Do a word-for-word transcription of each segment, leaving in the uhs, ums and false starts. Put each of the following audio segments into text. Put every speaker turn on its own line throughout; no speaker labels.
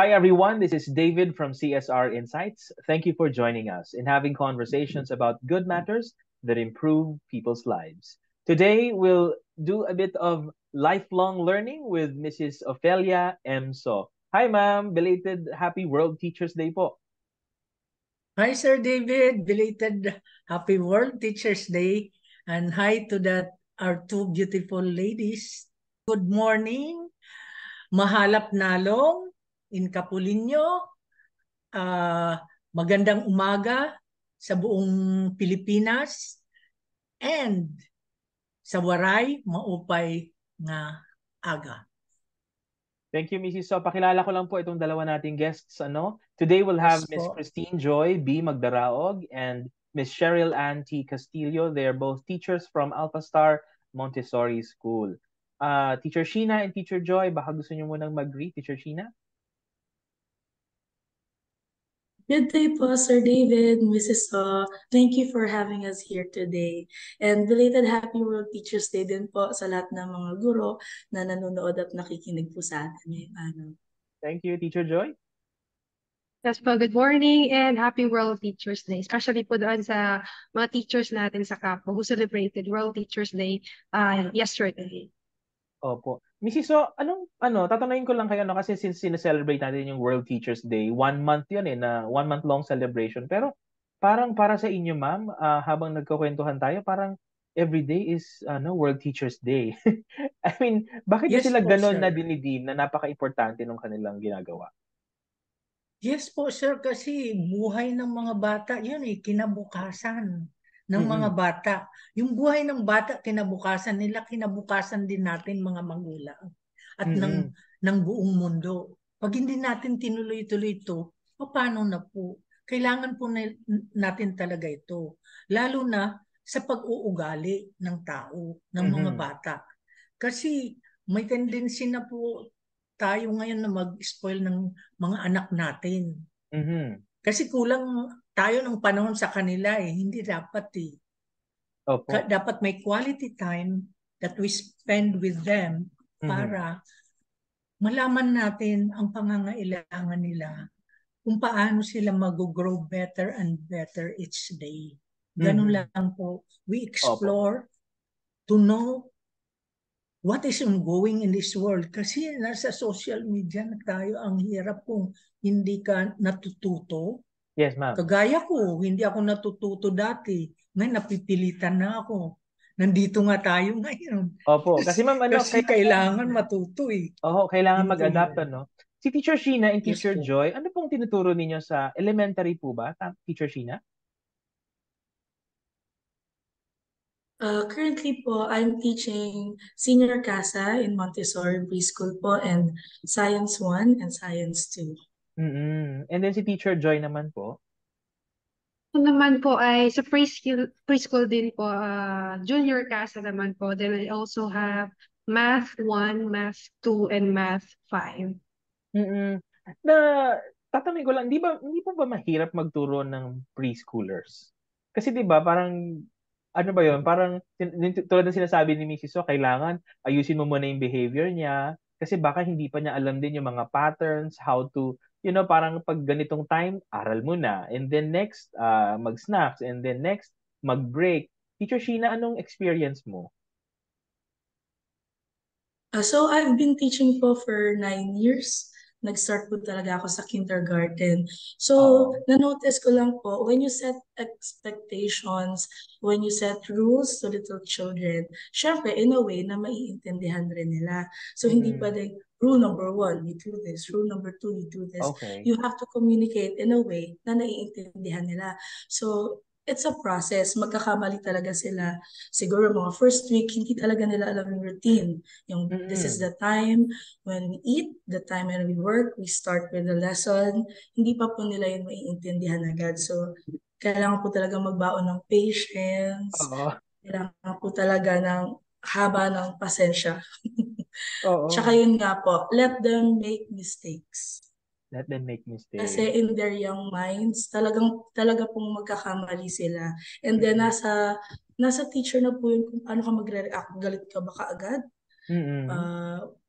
Hi, everyone. This is David from C S R Insights. Thank you for joining us in having conversations about good matters that improve people's lives. Today, we'll do a bit of lifelong learning with Missus Ophelia M. So. Hi, ma'am. Belated Happy World Teachers Day po.
Hi, Sir David. Belated Happy World Teachers Day. And hi to that our two beautiful ladies. Good morning. Mahalap nalong in Capulinho. Uh, magandang umaga sa buong Pilipinas. And sa Waray, maupay nga aga.
Thank you, Missus So. Pakilala ko lang po itong dalawa nating guests. Ano? Today, we'll have
Yes
Miss
po.
Christine Joy B. Magdaraog and Miss Cheryl Ann T. Castillo. They're both teachers from Alpha Star Montessori School. Uh, Teacher Sheena and Teacher Joy, baka gusto niyo munang mag-greet, Teacher Sheena?
Good day po, Sir David, Missus So. Thank you for having us here today. And belated Happy World Teachers Day din po sa lahat ng mga guro na nanonood at nakikinig po sa atin ngayong araw.
Thank you, Teacher Joy.
Yes po, good morning and happy World Teachers Day. Especially po doon sa mga teachers natin sa Capo who celebrated World Teachers Day uh, yesterday.
Opo. Missus So, anong, ano, tatanungin ko lang kayo, no, kasi since sineselebrate natin yung World Teachers Day, one month yun eh, na one month long celebration. Pero parang para sa inyo, ma'am, uh, habang nagkukwentuhan tayo, parang every day is ano, World Teachers Day. I mean, bakit
Yes
sila
po,
ganon
sir.
na dinidim na napaka-importante ng kanilang ginagawa?
Yes po, sir, kasi buhay ng mga bata, yun eh, kinabukasan ng mga
Mm-mm.
bata. Yung buhay ng bata, kinabukasan nila, kinabukasan din natin mga magulang at ng,
Mm-mm.
ng buong mundo. Pag hindi natin tinuloy-tuloy ito, paano na po? Kailangan po na, natin talaga ito. Lalo na sa pag-uugali ng tao, ng mga
Mm-hmm.
bata. Kasi may tendency na po tayo ngayon na mag-spoil ng mga anak natin.
Mm-hmm.
Kasi kulang tayo ng panahon sa kanila eh. Hindi dapat eh.
Opo.
Ka- dapat may quality time that we spend with them para mm-hmm. malaman natin ang pangangailangan nila, kung paano sila mag-grow better and better each day. Ganun
Mm-hmm.
lang po. We
Opo.
explore to know what is ongoing in this world. Kasi nasa social media na tayo, ang hirap kung hindi ka natututo.
Yes, ma'am.
Kagaya ko, hindi ako natututo dati. Ngayon, napipilitan na ako. Nandito nga tayo ngayon.
Opo. Kasi ma'am, ano,
Kasi kailangan matuto eh.
Oo, kailangan
Yun po
mag-adapt,
yun.
ano? Si Teacher Sheena and
Yes
Teacher
po.
Joy, ano pong tinuturo ninyo sa elementary po ba, Teacher Sheena?
Uh, currently po, I'm teaching Senior Casa in Montessori Preschool po and Science one and Science two.
Mm-mm. And then si Teacher Joy naman po?
Ito naman po ay sa preschool, preschool din po, uh, Junior Casa naman po. Then I also have Math one, Math two, and Math five.
Mm-mm. Na, tatanungin ko lang, di ba, hindi po ba mahirap magturo ng preschoolers? Kasi di ba, parang, ano ba yun, parang, tulad ng sinasabi ni Missus So, kailangan ayusin mo muna yung behavior niya, kasi baka hindi pa niya alam din yung mga patterns, how to, you know, parang pag ganitong time, aral mo na. And then next, uh, mag-snacks. And then next, mag-break. Teacher Sheena, anong experience mo?
Uh, so I've been teaching po for nine years. Nag-start po talaga ako sa kindergarten. So,
Oo.
na-notice ko lang po, when you set expectations, when you set rules to little children, syempre, in a way na maiintindihan rin nila. So, hindi
Mm-mm.
pa din, rule number one, you do this. Rule number two, you do this.
Okay.
You have to communicate in a way na naiintindihan nila. So, it's a process. Magkakamali talaga sila. Siguro mga first week, hindi talaga nila alam yung routine. Yung this is
Mm-mm.
the time when we eat, the time when we work, we start with the lesson. Hindi pa po nila yun maiintindihan agad. So, kailangan po talaga magbaon ng patience.
Oo.
Kailangan po talaga ng haba ng pasensya.
Oo.
Tsaka yun nga po, let them make mistakes.
Let them make mistakes.
Kasi in their young minds, talagang talaga pong magkakamali sila. And then
Mm-mm.
nasa nasa teacher na po yun kung paano ka magre-react. Galit ka ba kaagad?
Mm-mm.
Uh,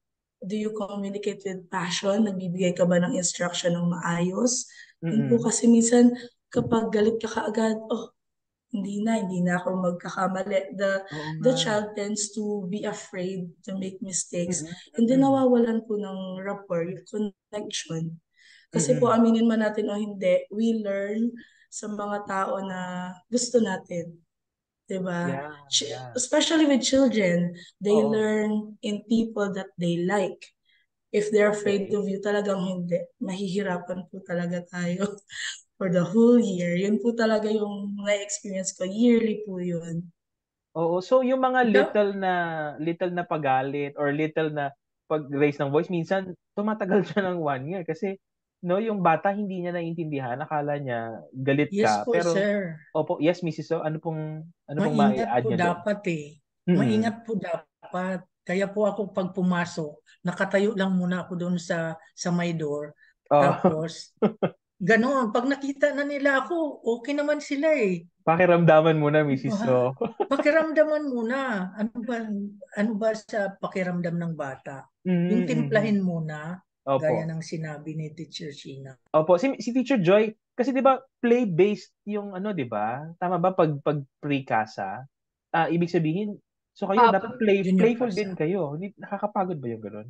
do you communicate with passion? Nagbibigay ka ba ng instruction ng maayos? Yun po
Mm-mm.
kasi minsan kapag galit ka kaagad, oh, hindi na, hindi na ako magkakamali. The,
Oo
the
nga.
child tends to be afraid to make mistakes.
Mm-mm.
And then
Mm-mm.
nawawalan po ng rapport, yung connection. Kasi po
Mm-mm.
aminin man natin o hindi, we learn sa mga tao na gusto natin. Diba?
Yeah,
Ch-
yeah.
Especially with children, they
Oo.
learn in people that they like. If they're afraid
Okay.
of you, talagang hindi. Mahihirapan po talaga tayo for the whole year. Yun po talaga yung na-experience ko. Yearly po yun.
Oo, so yung mga
Ikaw?
little na little na pagalit or little na pag-raise ng voice, minsan tumatagal siya ng one year kasi no, yung bata hindi niya naiintindihan, akala niya galit
Yes
ka.
po,
Pero
sir.
opo, yes, missus So, ano pong ano pong
Maingat
mai-add
po
niyo doon?
dapat eh.
Mm.
Maingat po dapat. Kaya po ako pag pumasok, nakatayo lang muna ako doon sa sa my door.
Oh,
Tapos, ganoon. Pag nakita na nila ako, okay naman sila eh.
pakiramdaman muna, missus
Diba?
So.
Pakiramdaman muna. Ano ba, ano ba sa pakiramdam ng bata? Yung
Mm, mm, mm.
timplahin muna, gaya
Opo.
ng sinabi ni Teacher Sheena.
Opo, si, si Teacher Joy, kasi 'di ba play-based yung ano, 'di ba? Tama ba pag pag pre-casa? Ah, ibig sabihin, so kayo
Opo.
dapat play
Junior
playful din
Casa.
kayo. Hindi nakakapagod ba yung gano'n?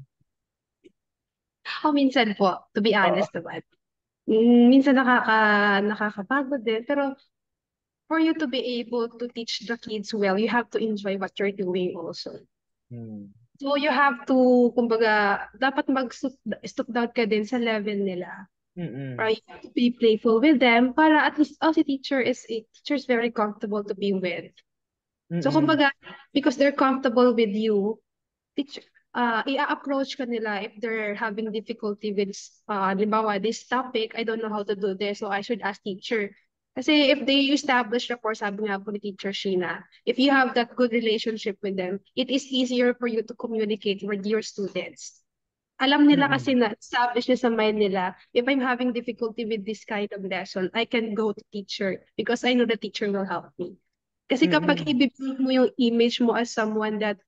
Ako minsan po, to be
Oo.
honest naman. Mm, Minsan nakaka nakakapagod din. Pero for you to be able to teach the kids well, you have to enjoy what you're doing also.
Hmm.
So you have to, kumbaga, dapat mag-stoop down ka din sa level nila.
Mm.
Right? You have to be playful with them para at least, oh, si teacher is, a teacher is very comfortable to be with. So
Mm.
kumbaga, because they're comfortable with you, teacher, uh, i-approach ka nila if they're having difficulty with, uh, halimbawa, this topic, I don't know how to do this, so I should ask teacher. Kasi if they establish rapport, sabi nga po ni Teacher Sheena, if you have that good relationship with them, it is easier for you to communicate with your students. Alam nila kasi
Mm.
na, establish niya sa mind nila, if I'm having difficulty with this kind of lesson, I can go to teacher because I know the teacher will help me. Kasi kapag
Mm.
i-build mo yung image mo as someone that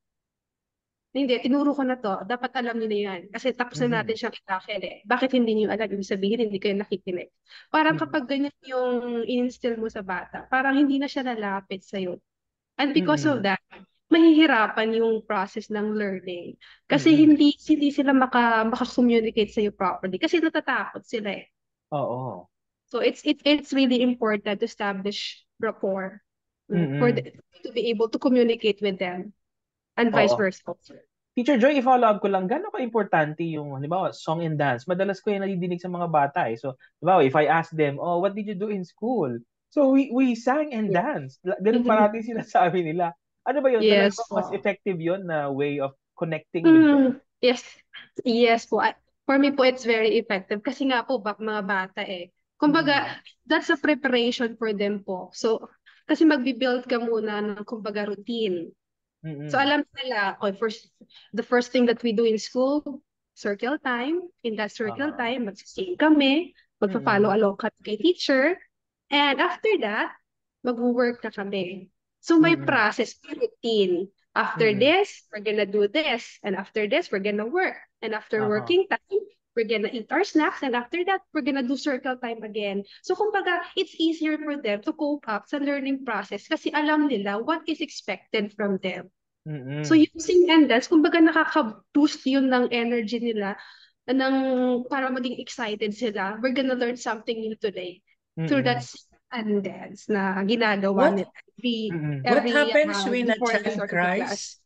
hindi, tinuro ko na to. Dapat alam niyo na yan. Kasi tapos na natin
Mm.
siyang i-tackle eh. Bakit hindi niyo alam? Ibig sabihin, hindi kayo nakikinig. Parang
Mm.
kapag ganyan yung in-instill mo sa bata, parang hindi na siya lalapit sa'yo. And because of
Mm.
that, mahihirapan yung process ng learning. Kasi
Mm.
hindi hindi sila maka, maka-communicate sa'yo properly. Kasi natatakot sila eh.
Oo.
So it's it, it's really important to establish rapport mm, for
Mm.
the, to be able to communicate with them and vice
Oo.
versa.
Teacher Joy, i-follow up ko lang, gaano ka-importante yung, halimbawa, song and dance? Madalas ko yung nadidinig sa mga bata eh. So, halimbawa, if I ask them, oh, what did you do in school? So, we we sang and
Yeah.
danced. La- Ganun parati sila sabi nila. Ano ba yun? Talaga
Yes
ba mas
po.
effective yun na way of connecting with them?
Mm, yes. Yes po. I- For me po, it's very effective. Kasi nga po, bak mga bata eh.
Mm.
Kumbaga, that's a preparation for them po. So, kasi magbi-build ka muna ng kumbaga routine. So,
Mm.
alam nila, okay, first, the first thing that we do in school, circle time. In that circle
Aha.
time, magsising kami, magpa-follow
Mm.
along kami kay teacher. And after that, mag-work na kami. So, may
Mm.
process, may routine. After
Mm.
this, we're gonna do this. And after this, we're gonna work. And after
Aha.
working time, we're gonna eat our snacks. And after that, we're gonna do circle time again. So, kumbaga, it's easier for them to cope up sa learning process kasi alam nila what is expected from them. So,
Mm.
using and dance, kumbaga nakaka-boost yun ng energy nila ng para maging excited sila. We're gonna learn something new today through that
Mm.
sing and dance na ginagawa
What
nila every,
Mm.
what
every
happens
uh,
when a
before the
child
start of the class.
cries?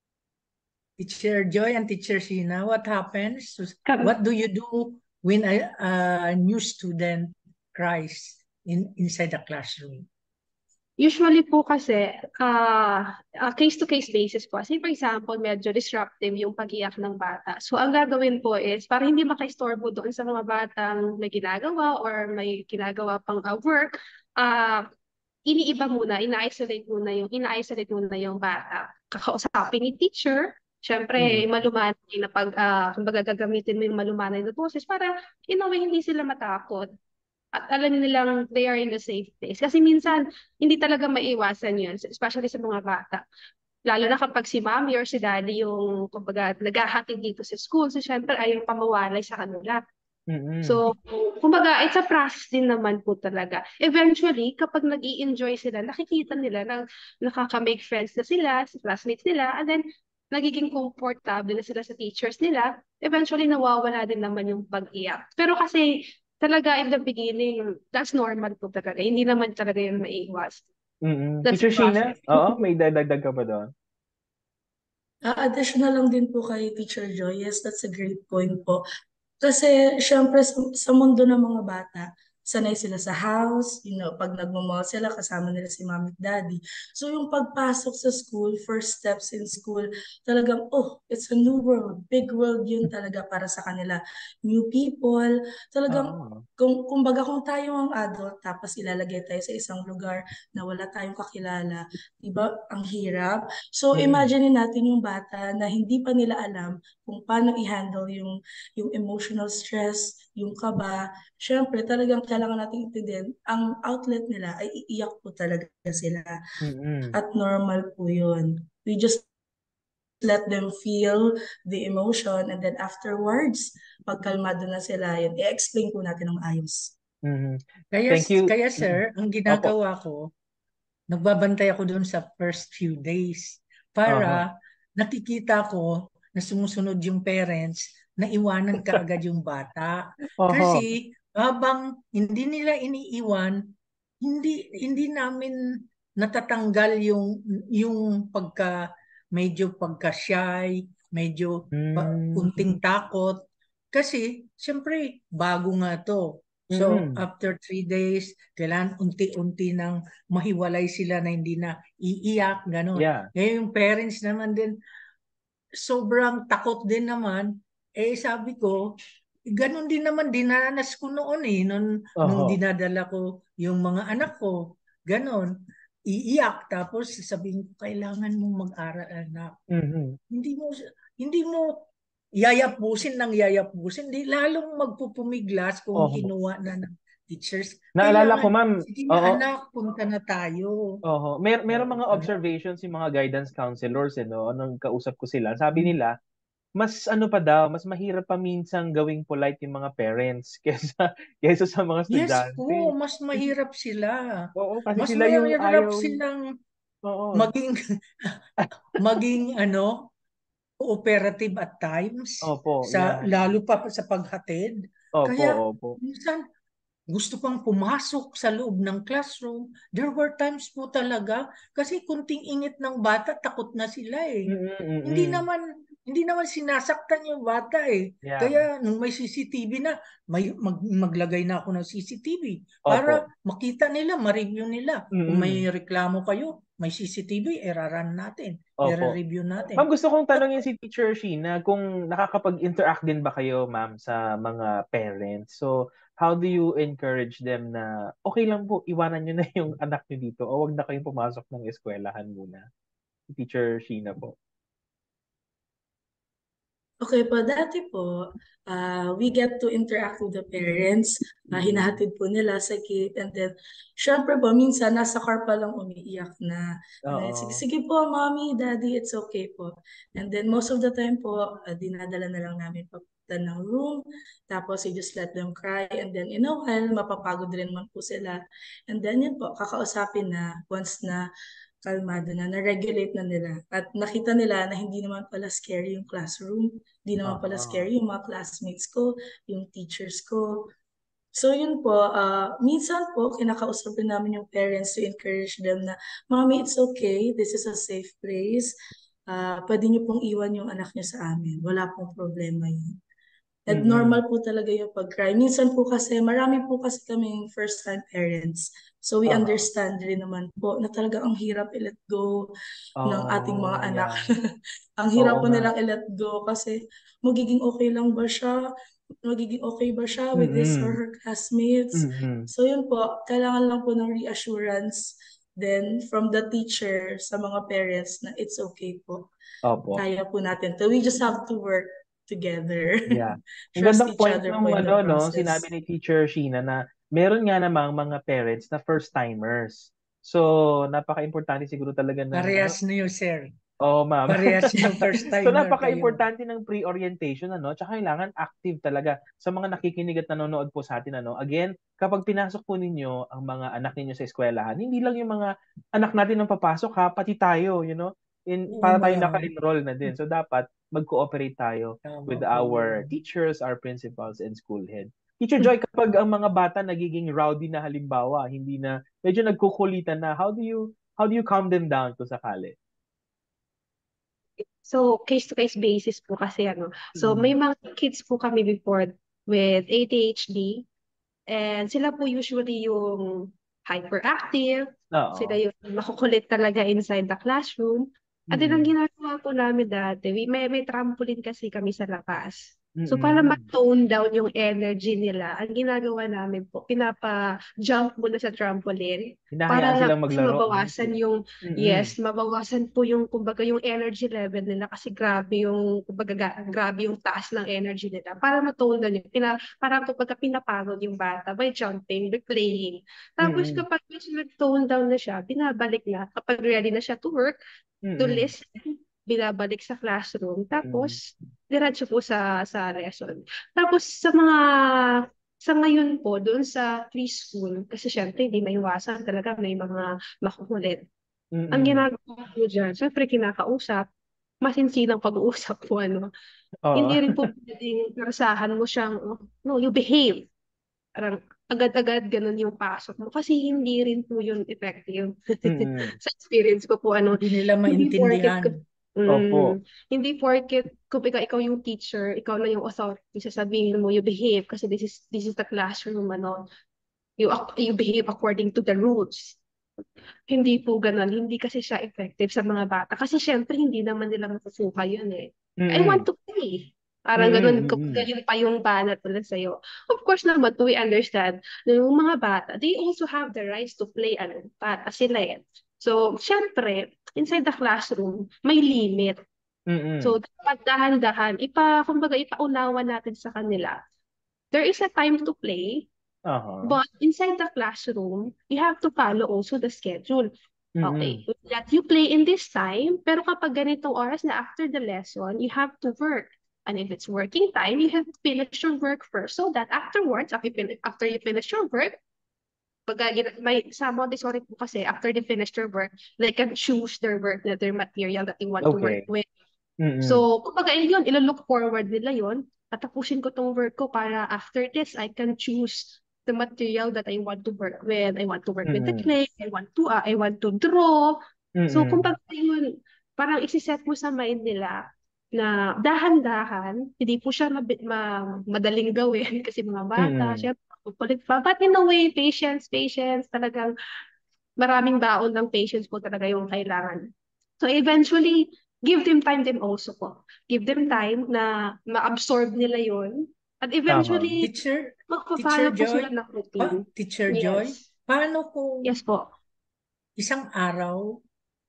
Teacher Joy and Teacher Sheena, what happens?
Kam-
What do you do when a, a new student cries in inside the classroom?
Usually po kasi, uh, uh, case-to-case basis po. Say for example, medyo disruptive yung pag-iyak ng bata. So ang gagawin po is, para hindi maka-istorbo doon sa mga batang may ginagawa or may ginagawa pang uh, work, uh, iniiba muna, ina-isolate muna yung, ina-isolate muna yung bata. Kakausapin ni teacher, syempre
Mm.
malumanay na pag, uh, kumbaga gagamitin mo yung malumanay na boses para in a way hindi sila matakot. At alam nilang they are in a safe place. Kasi minsan, hindi talaga maiiwasan yun, especially sa mga bata. Lalo na kapag si mommy or si daddy yung, kumbaga, naghahatid dito sa school. So, syempre, ayaw pa mawalay sa kanila.
Mm-mm.
So, kumbaga, it's a process din naman po talaga. Eventually, kapag nag enjoy sila, nakikita nila na nakaka-make friends na sila, sa classmates nila, and then, nagiging comfortable na sila sa teachers nila, eventually, nawawala din naman yung pag-iyak. Pero kasi, talaga, in the beginning, that's normal po talaga. Hindi naman talaga yun maiiwas.
Mm-mm.
That's a
Teacher Sheena,
process.
oo, may dadagdag ka pa doon?
Ah, additional lang din po kay Teacher Joy. Yes, that's a great point po. Kasi syempre sa, sa mundo ng mga bata, sanay sila sa house, you know, pag nagmamall sila, kasama nila si mommy at daddy. So yung pagpasok sa school, first steps in school, talagang, oh, it's a new world. Big world yun talaga para sa kanila. New people, talagang,
Oo.
kung, kumbaga kung tayo ang adult, tapos ilalagay tayo sa isang lugar na wala tayong kakilala, diba, ang hirap. So
Mm-mm.
imagine natin yung bata na hindi pa nila alam kung paano i-handle yung yung emotional stress, yung kaba. Syempre, talagang kailangan natin intindihan, ang outlet nila ay iiyak po talaga sila.
Mm-mm.
At normal po yun. We just let them feel the emotion and then afterwards, pag kalmado na sila, yun, i-explain po natin ng ayos.
Mhm.
Kaya,
Thank you.
kaya sir, ang
Opo.
ginagawa ko, nagbabantay ako doon sa first few days
Aha.
para nakikita ko na sumusunod yung parents na iwanan kaagad yung bata.
Oho.
Kasi habang hindi nila iniiwan, hindi hindi namin natatanggal yung yung pagka medyo pagka shy, medyo pa,
Mm.
kunting takot kasi siyempre bago nga to. So
Mm.
after three days, kailangan unti-unti nang mahiwalay sila na hindi na iiyak, gano'n.
Yeah.
Ngayon yung parents naman din, sobrang takot din naman. Eh sabi ko, ganun din naman dinanas ko noon eh, nung, nung
Oho.
dinadala ko yung mga anak ko. Ganon, iiyak. Tapos sabihin ko, kailangan mong mag-aral, anak.
Mhm.
Hindi mo, hindi mo yayapusin ng yayapusin, di lalong magpupumiglas kung
Oho.
kinuha na ng teachers.
Naalala ko,
Kailangan,
ma'am,
sige na
oo,
anak, punta na tayo.
oho. Mer meron
Oo,
mga
ganun.
observations yung mga guidance counselors, eh, no? Nung kausap ko sila, sabi
Mm.
nila, mas ano pa daw, mas mahirap pa minsan gawing polite yung mga parents kaysa kaysa sa mga
Yes
estudyante.
po, mas
Kasi,
mahirap sila.
oo, kasi
Mas
sila yung
mahirap
ayaw,
silang
oo,
maging maging ano, cooperative at times
opo,
sa
yeah,
lalo pa sa paghatid.
opo,
Kaya
opo.
minsan gusto pang pumasok sa loob ng classroom. There were times po talaga kasi kunting ingit ng bata takot na sila eh.
Mm, mm,
Hindi
mm.
naman hindi naman sinasaktan yung bata eh.
Yeah,
Kaya nung may C C T V na, may mag, maglagay na ako ng C C T V para
opo.
makita nila, ma-review nila. Kung may
Mm,
reklamo kayo, may C C T V, iraran natin,
opo.
i-review natin.
Ma'am, gusto kong
At
tanongin si Teacher Sheena kung nakakapag-interact din ba kayo, ma'am, sa mga parents. So, how do you encourage them na okay lang po, iwanan nyo na yung anak nyo dito o wag na kayong pumasok ng eskwelahan muna? Teacher Sheena po.
Okay po, dati po, uh, we get to interact with the parents. Uh, hinahatid po nila sa gate. And then, syempre po, minsan nasa car pa lang umiiyak na. And then, sige,
Oo.
sige po, mommy, daddy, it's okay po. And then, most of the time po, uh, dinadala na lang namin papunta ng room. Tapos, you just let them cry. And then, in a while, mapapagod rin man po sila. And then, yun po, kakausapin na once na kalmado na, na-regulate na nila. At nakita nila na hindi naman pala scary yung classroom, hindi naman pala
Oo.
scary yung mga classmates ko, yung teachers ko. So yun po, uh, minsan po, kinakausapin namin yung parents to encourage them na, Mommy, it's okay, this is a safe place. Uh, pwede niyo pong iwan yung anak niyo sa amin. Wala pong problema yun. And
Mm-mm.
normal po talaga yung pag-cry. Minsan po kasi, marami po kasi kaming first-time parents. So we
Aha.
understand rin naman po na talaga ang hirap i-let go ng ating mga
Oh,
anak.
yeah.
Ang
Oo
hirap po
nga.
nilang i-let go kasi magiging okay lang ba siya? Magiging okay ba siya with his or
Mm-mm.
her classmates?
Mm-mm.
So yun po, kailangan lang po ng reassurance then from the teacher sa mga parents na it's okay po.
Opo.
Kaya po natin. So we just have to work together.
Yeah. Ang
Trust
gandang
each
point
other
nung
po in the
ano, no, sinabi
process.
ni Teacher Sheena na meron nga namang mga parents na first timers. So, napaka-importante siguro talaga ng ano,
parehas niyo, sir.
Oo, ma'am.
Parehas yung first
So,
timer kayo.
napaka-importante ng pre-orientation, ano? Tsaka kailangan active talaga sa mga nakikinig at nanonood po sa atin, ano? Again, kapag pinasok po ninyo ang mga anak ninyo sa eskwelahan, hindi lang yung mga anak natin ang papasok, ha? Pati tayo, you know? In,
Oo,
para tayo
ma'am.
naka-enroll na din. So, dapat mag-cooperate tayo
Tama
with
po
our
yun.
teachers, our principals, and school head. Teacher Joy, kapag ang mga bata nagiging rowdy na halimbawa, hindi na, medyo nagkukulitan na, how do you, how do you calm them down kung sakali?
So, case-to-case basis po kasi ano. So,
Mm.
may mga kids po kami before with A D H D and sila po usually yung hyperactive, sila
Oo.
yung makukulit talaga inside the classroom. At din ang
Mm.
ginagawa po namin dati, we- may, may trampoline kasi kami sa labas. So,
Mm.
para ma-tone down yung energy nila, ang ginagawa namin po, pinapa-jump muna sa trampoline para
Hinahayaan
lang
silang
kasi
maglaro.
mabawasan yung,
Mm.
yes, mabawasan po yung, kumbaga, yung energy level nila kasi grabe yung, kumbaga, ga- grabe yung taas ng energy nila. Para ma-tone down yun, pina, parang kumbaga pinapagod yung bata by jumping, by playing. Tapos
Mm.
kapag mas nag-tone down na siya, binabalik na, kapag ready na siya to work, to
Mm.
listen, binabalik sa classroom.
Mm.
Tapos, diretso po sa sa lesson. Tapos sa mga sa ngayon po, doon sa preschool, kasi syempre hindi maiwasan talaga may mga makukulit. Ang
Mm.
ginagawa po dyan, syempre kinakausap, masinsinang pag-uusap po, ano. Hindi
Oo.
rin po pwedeng narasahan mo siyang, no, you behave. Parang agad-agad ganun yung pasok mo. Kasi hindi rin po yun effective.
Mm.
Sa experience ko po, ano,
Hindi nila
hindi porket
maintindihan.
Opo.
Mm, hindi porket kung ikaw, ikaw yung teacher, ikaw na yung authority, sasabihin mo, you behave kasi this is this is the classroom, ano, you ac- you behave according to the rules. Hindi po ganun, hindi kasi siya effective sa mga bata kasi syempre hindi naman nila masusuka yun eh. I want
Mm.
to play. Parang
Mm.
ganun, kung
Mm.
yun pa yung banat nila sa'yo. Of course naman, we understand na yung mga bata, they also have the rights to play, ano, bata sila eh. So, syempre, inside the classroom, may limit.
Mm.
So, dapat dahan-dahan, ipa, kumbaga, ipaunawa natin sa kanila. There is a time to play,
Aha.
but inside the classroom, you have to follow also the schedule. Okay,
Mm.
let you play in this time, pero kapag ganitong oras na after the lesson, you have to work. And if it's working time, you have to finish your work first so that afterwards, after you finish, after you finish your work, pag gina- may sa Montessori po kasi, after they finish their work, they can choose their work, na their material that they want to work
Okay.
with.
Mm.
So, kumbaga, yun, ilo-look forward nila yun. Tatapusin ko tong work ko para after this, I can choose the material that I want to work with. I want to work with the
Mm.
clay. I want to, uh, I want to draw. So,
Mm.
kumbaga, yun, parang isiset mo sa mind nila na dahan-dahan, hindi po siya mabi- ma- madaling gawin kasi mga bata,
Mm.
syempre, kukulit pa. But in a way, patience, patience, talagang maraming baon ng patience po talaga yung kailangan. So eventually, give them time din also po. Give them time na ma-absorb nila yon. At
Aha.
eventually,
Teacher, Teacher
magpa-follow po
Joy,
sila ng
pa,
routine.
Teacher Joy,
Yes.
paano kung
Yes po.
isang araw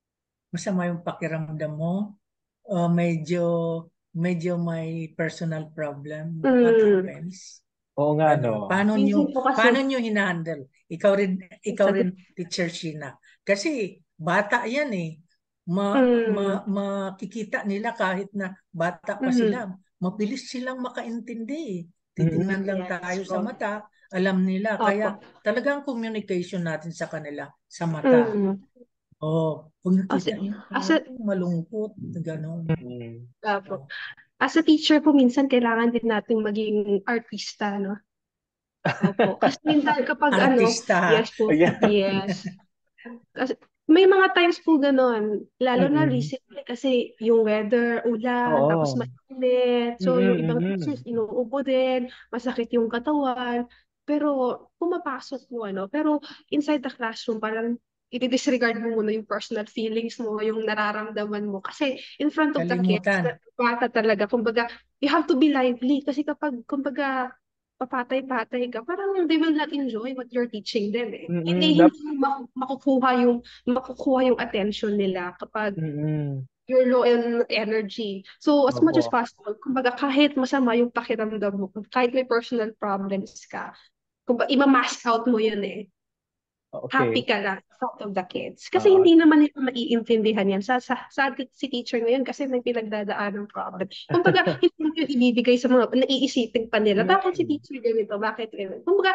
masama yung pakiramdam mo, o medyo medyo may personal problem? What
Mm.
happens?
Oo nga,
Ano,
no.
paano
Minsan
nyo
po kasi,
paano nyo hinahandle? Ikaw rin ikaw
sabi,
rin Teacher Sheena. Kasi bata 'yan eh. Ma, ma,
mm,
makikita nila kahit na bata pa
mm,
sila, mabilis silang makaintindi.
Mm.
Titingnan lang
yes
tayo sa
po.
mata, alam nila. Kaya
Opo.
talagang communication natin sa kanila sa mata.
Mm.
Oh, kung
As,
nakita niyo,
as a,
parang malungkot, gano'n.
Mm.
opo. As a teacher po, minsan kailangan din natin maging artista, no? Opo. Kasi minsan kapag ano,
Artista.
yes po,
Ayan.
yes. Kasi may mga times po ganon, lalo na
Mm.
recently kasi yung weather, ulan, tapos
Oo.
mainit. So yung
Mm.
ibang
Mm.
teachers inuubo din, masakit yung katawan. Pero pumapasok mo ano, pero inside the classroom parang i-disregard mo muna yung personal feelings mo, yung nararamdaman mo. Kasi in front of the kids,
Kalimutan.
na bata talaga, kumbaga, you have to be lively. Kasi kapag, kumbaga, papatay-patay ka, parang they will not enjoy what you're teaching them eh.
Mm.
Hindi,
Dap-
hindi mo mak- makukuha yung makukuha yung attention nila kapag
Mm.
you're low in energy. So as much as
Opo.
possible, kumbaga kahit masama yung pakiramdam mo, kahit may personal problems ka, kumbaga ima-mask out mo yun eh. happy
Okay.
ka lang in front of the kids. Kasi
Oo.
hindi naman nila maiintindihan yan sa, sa, sa si teacher ngayon kasi may pinagdadaan ng problem. Kumbaga, hindi mo yun ibibigay sa mga, naiisipin pa nila, bakit si
Mm.
teacher ganito, bakit ganito. Kumbaga,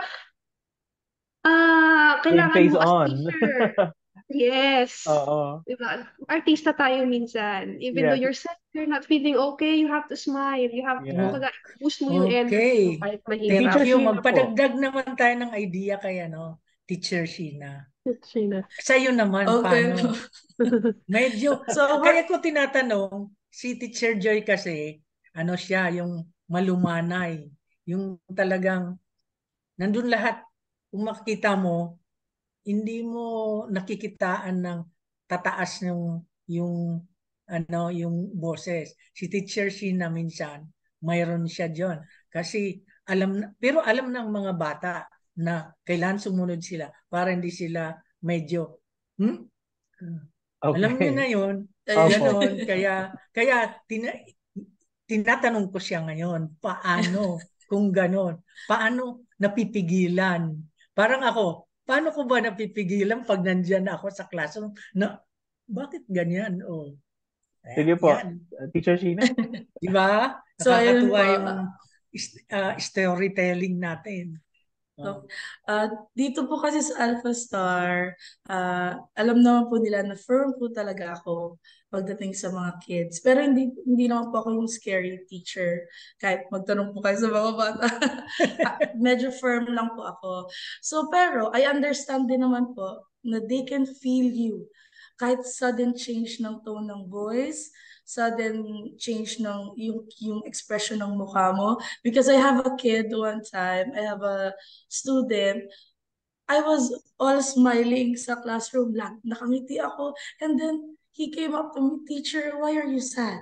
ah,
Game
kailangan
face
mo as
on.
teacher, yes.
Oo.
Diba? Artista tayo minsan. Even though
Yeah.
you're sad, you're not feeling okay, you have to smile. You have to,
Yeah.
kumbaga, boost mo yung energy mo
Okay.
kahit
Si
Thank
Teacher
mahirap.
you.
Sheena po.
Magpadagdag naman tayo ng idea kay ano, Teacher Sheena.
Sheena.
Sa'yo naman,
Okay.
paano? Medyo,
So,
kaya ko tinatanong, si Teacher Joy kasi, ano siya, yung malumanay. Yung talagang, nandun lahat. Kung makikita mo, hindi mo nakikitaan ng tataas yung, yung, ano, yung boses. Si Teacher Sheena minsan, mayroon siya dyan. Kasi, alam, na- pero alam ng mga bata na kailangan sumunod sila para hindi sila medyo, hmm? Alam niyo
Okay.
na yun,
ayun.
Opo.
ganon. Kaya, kaya tina, tinatanong ko siya ngayon, paano kung ganon? Paano napipigilan? Parang ako, paano ko ba napipigilan pag nandyan ako sa classroom na, bakit ganyan? Oh,
Sige
eh,
po.
yan.
Teacher Sheena?
Di ba?
So, ayun
Nakakatuwa
po.
yung is- ah, storytelling natin. Oh.
Okay. Uh, dito po kasi sa Alpha Star, uh, alam naman po nila na firm po talaga ako pagdating sa mga kids. Pero hindi hindi naman po ako yung scary teacher. Kahit magtanong po kayo sa mga bata. Ah, medyo firm lang po ako. So, pero I understand din naman po na they can feel you. Kahit sudden change ng tone ng voice, sudden change ng yung, yung expression ng mukha mo. Because I have a kid one time, I have a student, I was all smiling sa classroom lang. Nakangiti ako. And then, he came up to me, teacher, why are you sad?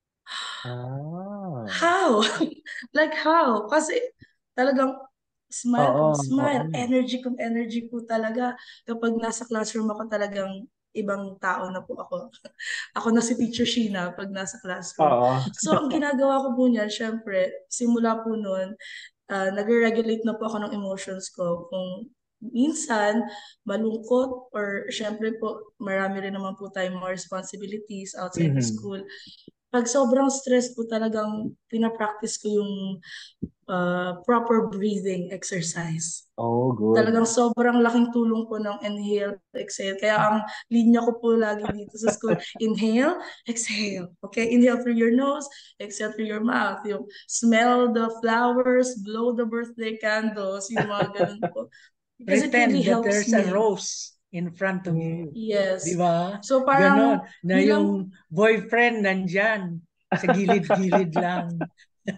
Ah.
How? Like how? Kasi talagang smile
Oo,
kung smile.
oo.
Energy kung energy po talaga. Kapag nasa classroom ako talagang ibang tao na po ako. Ako na si Teacher Sheena pag nasa classroom.
Oo.
So, ang ginagawa ko po niyan, syempre, simula po noon, uh, nag-regulate na po ako ng emotions ko. Kung minsan, malungkot or syempre po, marami rin naman po tayong mga responsibilities outside the
Mhm.
school. Pag sobrang stress po talagang pinapractice ko yung uh, proper breathing exercise.
Oh, good.
Talagang sobrang laking tulong po ng inhale, exhale. Kaya ang linya ko po lagi dito sa school, inhale, exhale. Okay, inhale through your nose, exhale through your mouth. Yung smell the flowers, blow the birthday candles, yung mga ganun po. Because it
Pretend
really
that
helps
there's a
me.
rose in front of you.
Mm.
Yes.
Di ba?
So
Ganon.
parang
Na
bilang
yung boyfriend nandyan sa gilid-gilid lang.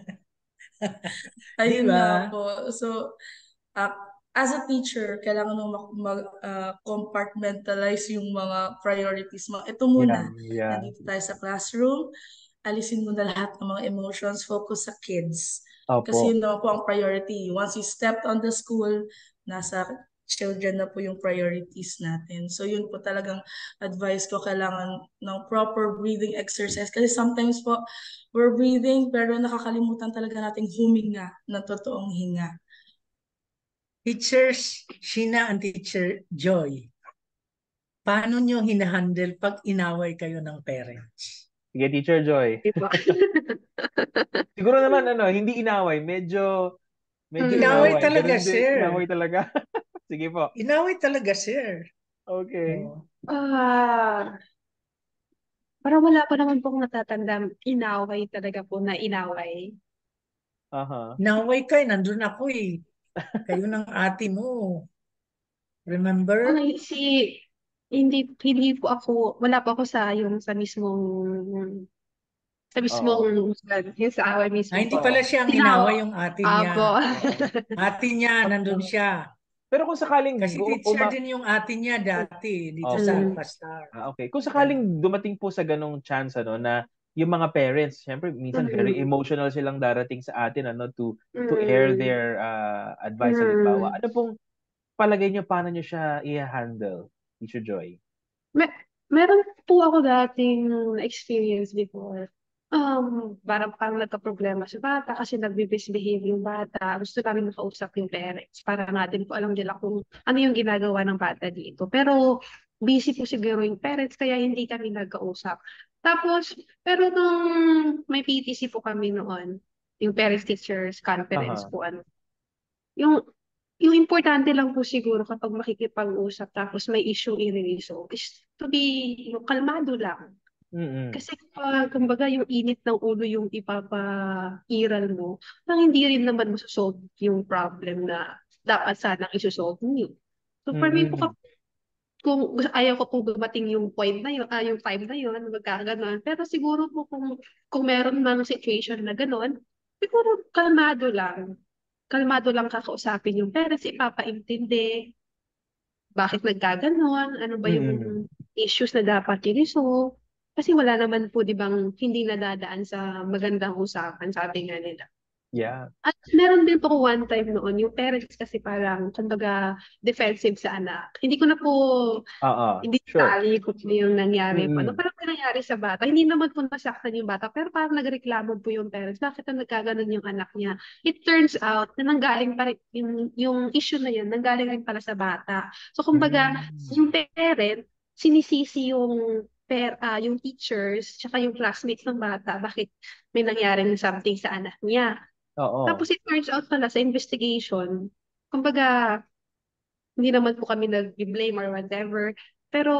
Di
ayun nga
ba?
po. So, uh, as a teacher, kailangan mo mag-compartmentalize yung mga priorities mo. Ito
Yeah,
muna,
yeah.
nandito tayo sa classroom, alisin mo na lahat ng mga emotions, focus sa kids. Kasi
Opo.
yun naman po ang priority. Once you stepped on the school, nasa children na po yung priorities natin. So yun po talagang advice ko, kailangan ng proper breathing exercise. Kasi sometimes po, we're breathing pero nakakalimutan talaga nating huminga ng totoong hinga.
Teachers, Sheena and Teacher Joy, paano nyo hinahandle pag inaway kayo ng parents?
Sige, Teacher Joy.
Diba?
Siguro naman, ano, hindi inaway. Medyo, medyo
Mm.
Inaway
inaway.
talaga,
Pero hindi,
sir.
inaway talaga. Sige po.
Inaway talaga, sir.
Okay.
Oh.
Ah, parang wala pa naman pong natatandang inaway talaga po na inaway.
Aha.
Inaway ka, eh. Nandun ako eh. Kayo ng ate mo. Remember?
Ay, si, hindi, hindi po ako, wala pa ako sa yung sa mismong, sa
Oo.
mismong, yung sa away mismo
Ah, hindi
po.
pala siya ang
Tinaw,
inaway, yung ate niya.
apo.
Ate niya, nandun siya.
Pero kung sakaling
Kasi
gu-
teacher
uma-
din yung ate niya dati dito
Opo.
sa
Mm.
Alpha Star.
Ah, okay. Kung sakaling dumating po sa ganong chance, ano, na yung mga parents, syempre, minsan very
Mm.
emotional silang darating sa atin, ano, to to air
Mm.
their uh, advice,
Mm.
halimbawa. Ano pong palagay nyo, paano nyo siya i-handle, Teacher Joy?
Me- meron po ako dating experience before. Um, parang parang nagka-problema sa bata kasi nagmi-misbehave yung bata. Gusto namin makausap yung parents para natin po alam nila kung ano yung ginagawa ng bata dito. Pero busy po siguro yung parents kaya hindi kami nagkausap. Tapos, pero nung may P T C po kami noon, yung Parents Teachers Conference
Aha.
po, ano, yung yung importante lang po siguro kapag makikipag-usap tapos may issue i-resolve is to be yung kalmado lang.
Mm.
Kasi kapag, kumbaga, yung init ng ulo yung ipapairal mo, parang hindi rin naman masosolve yung problem na dapat sanang isosolve niyo. So for me po,
Mm.
kap- kung gusto- ayaw ko kung dumating yung point na yun, ah, yung time na yun, magkaganon. Pero siguro po kung, kung meron mang situation na ganon, siguro kalmado lang. Kalmado lang kakausapin yung parents, ipapaintindi, bakit nagkaganon, ano ba
Mm.
yung issues na dapat i-resolve. Kasi wala naman po, di bang, hindi nadadaan sa magandang usapan, sabi nga nila.
Yeah.
At meron din po one time noon, yung parents kasi parang, kumbaga, defensive sa anak. Hindi ko na po,
Oo.
hindi
Sure.
tali kung ano yung nangyari po. Ano,
Mm.
parang may nangyari sa bata. Hindi naman po nasaktan yung bata, pero parang nagreklamo po yung parents. Bakit na nagkaganon yung anak niya? It turns out na nanggaling pa rin, yung, yung issue na yun, nanggaling rin pala sa bata. So, kumbaga,
Mm.
yung parent, sinisisi yung per, ah, yung teachers, tsaka yung classmates ng bata, bakit may nangyaring something sa anak niya.
Oo.
Tapos it turns out pala sa investigation, kumbaga, hindi naman po kami nag-blame or whatever, pero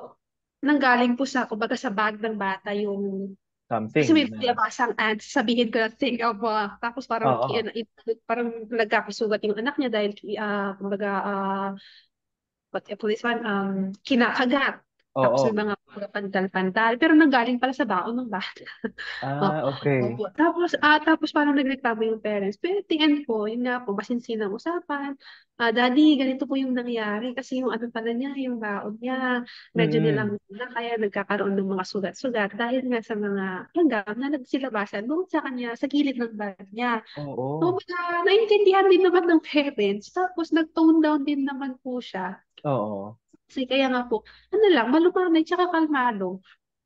nanggaling po sa, kumbaga, sa bag ng bata yung, kasi may
Something na.
nabasang ads, sabihin ko na think of, uh, tapos parang,
Oo.
in, in- parang nagkakasugat yung anak niya dahil, ah, kumbaga, ah, what the police one, um, kinakagat. Tapos
Oo.
may mga pantal-pantal, pero nanggaling pala sa baon ng bata.
Ah,
Opo.
okay.
Opo. Tapos, ah, tapos parang nagreklamo yung parents. Pero at the end po, yun nga po, masinsinang usapan. Ah, Daddy, ganito po yung nangyari kasi yung ano pala niya, yung baon niya, medyo
Mm.
nilang na kaya nagkakaroon ng mga sugat-sugat dahil nga sa mga langgam na nagsilabasan doon sa kanya, sa gilid ng bag niya. So,
Oo.
uh, naintindihan din naman ng parents. Tapos, nag-tone down din naman po siya.
Oo.
Kasi kaya nga po, ano lang, malumanay, tsaka kalmado.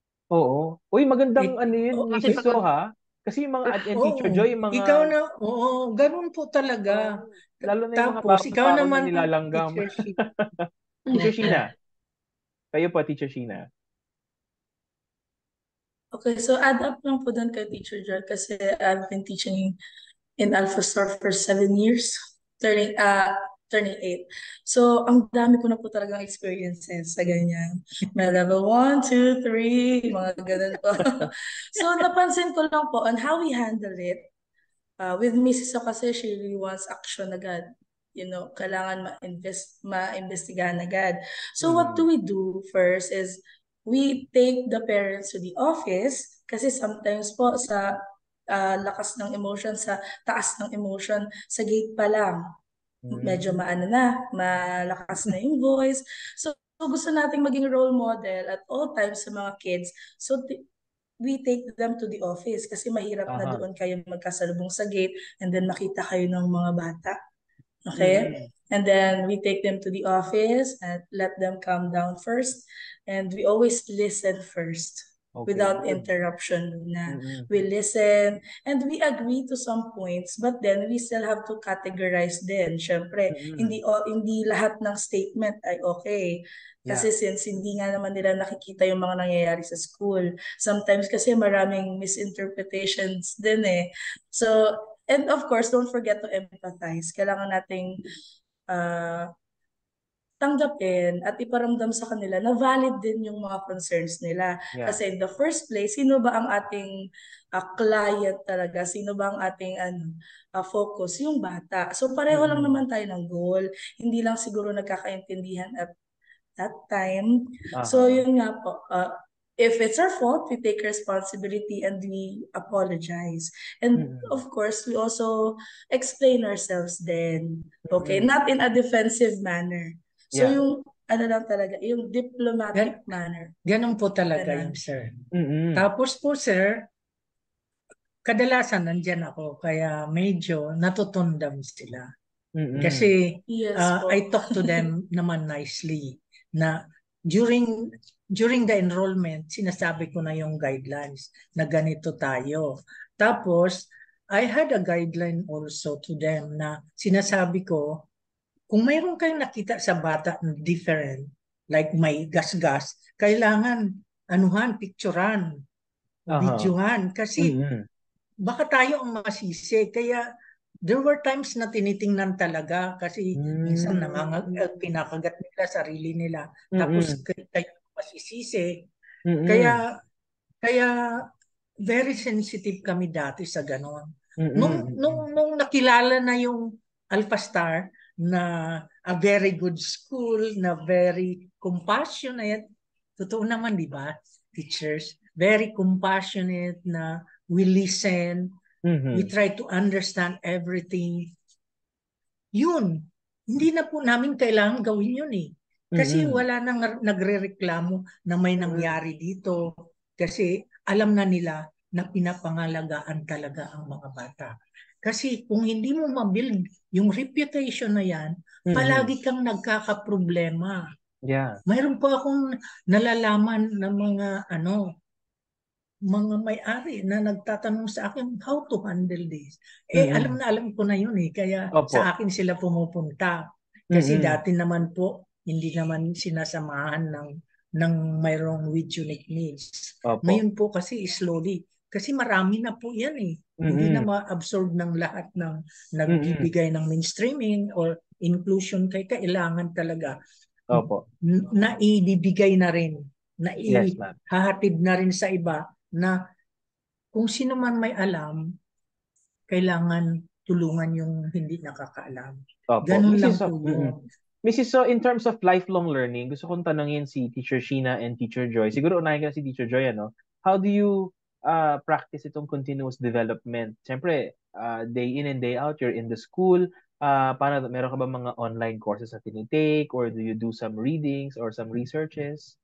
Oo. Uy, magandang
Eh,
ano yun,
oh,
misis
Makipag,
So, ha? Kasi yung mga ad and Teacher
oo,
Joy, yung
ikaw
mga,
na, oo, ganun po talaga.
oh, lalo na yung mga
Tapos, ikaw
baon-baon na
naman,
nilalanggam.
Teacher Shi.
Teacher Sheena. Kayo po, Teacher Sheena.
Okay, so add up lang po doon kay Teacher Joy kasi I've been teaching in Alpha Star for seven years, turning uh turning eight. So, ang dami ko na po talagang experiences sa ganyan. May level one, two, three, mga ganun po. So, napansin ko lang po on how we handle it. Uh, with Missus So kasi she really wants action agad. You know, kailangan ma-invest, ma-investigahan agad. So, what do
Mm.
we do first is we take the parents to the office kasi sometimes po sa uh, lakas ng emotion, sa taas ng emotion, sa gate pa lang, medyo
Mm.
maano na, malakas na yung voice. So, so gusto nating maging role model at all times sa mga kids. So, t- we take them to the office kasi mahirap na
Aha.
doon kayo magkasalubong sa gate and then makita kayo ng mga bata. Okay?
Mm.
And then we take them to the office and let them calm down first. And we always listen first
Okay,
without
good.
interruption na.
Mm.
We listen and we agree to some points but then we still have to categorize din. Syempre,
Mm.
hindi o hindi lahat ng statement ay okay. Kasi
Yeah.
since hindi nga naman nila nakikita yung mga nangyayari sa school. Sometimes kasi maraming misinterpretations din eh. So, and of course, don't forget to empathize. Kailangan nating uh, tanggapin at iparamdam sa kanila na valid din yung mga concerns nila.
Yeah.
Kasi in the first place, sino ba ang ating uh, client talaga? Sino ba ang ating ano, uh, focus? Yung bata. So pareho lang
Mm.
naman tayo ng goal. Hindi lang siguro nagkakaintindihan at that time. So
Aha.
yun nga po, uh, if it's our fault, we take responsibility and we apologize. And
Mm.
of course, we also explain ourselves then. Okay,
Mm.
not in a defensive manner. So
Yeah.
yung ano lang talaga, yung
Gan-
diplomatic manner.
ganun po talaga
Ganun.
yun, sir.
Mm.
Tapos po, sir, kadalasan nandyan ako, kaya medyo natutundam sila.
Mm.
Kasi
Yes
uh,
po.
I talk to them naman nicely na during during the enrollment, sinasabi ko na yung guidelines na ganito tayo. Tapos, I had a guideline also to them na sinasabi ko, kung mayroon kayong nakita sa bata na different, like may gas-gas, kailangan anuhan, picturean,
Aha.
videohan. Kasi
Mm-mm.
baka tayo ang masisi. Kaya there were times na tinitingnan talaga kasi minsan
Mm.
nangangag, eh, pinakagat nila sarili nila. Tapos
Mm-mm.
kay- tayo masisisi.
Mm-mm.
Kaya kaya very sensitive kami dati sa ganon. Nung,
Mm-mm.
nung, nung nakilala na yung Alpha Star na a very good school, na very compassionate, totoo naman, di ba, teachers? Very compassionate na we listen,
Mhm.
we try to understand everything. Yun, hindi na po namin kailangan gawin yun eh. Kasi
Mm-mm.
wala nang nagre-reklamo na may nangyari dito. Kasi alam na nila na pinapangalagaan talaga ang mga bata. Kasi kung hindi mo mabuild yung reputation na yan,
Mhm.
palagi kang nagkakaproblema.
Yeah.
Mayroon po akong nalalaman ng mga ano, mga may-ari na nagtatanong sa akin how to handle this. Eh,
Mm-mm.
alam na alam ko na yun eh. Kaya
Opo.
sa akin sila pumupunta. Kasi
Mm-mm.
dati naman po, hindi naman sinasamahan ng, ng mayroong with unique needs.
Opo.
Ngayon po kasi slowly. Kasi marami na po yan eh. Hindi na
Mm-mm.
ma-absorb ng lahat ng
Mm-mm.
nagbibigay ng mainstreaming or inclusion. Kaya kailangan talaga
Opo.
n- na ibibigay na rin, na
Yes, ma'am.
ihahatid na rin sa iba na kung sino man may alam, kailangan tulungan yung hindi nakakaalam.
Opo.
Ganun lang
Missus So,
po
mm-mm.
yun.
Missus So, in terms of lifelong learning, gusto kong tanungin si Teacher Sheena and Teacher Joy. Siguro unahin ko na si Teacher Joy, ano? How do you uh, practice itong continuous development? Siyempre, uh, day in and day out, you're in the school. Uh, paano, meron ka ba mga online courses na tinitake? Or do you do some readings or some researches?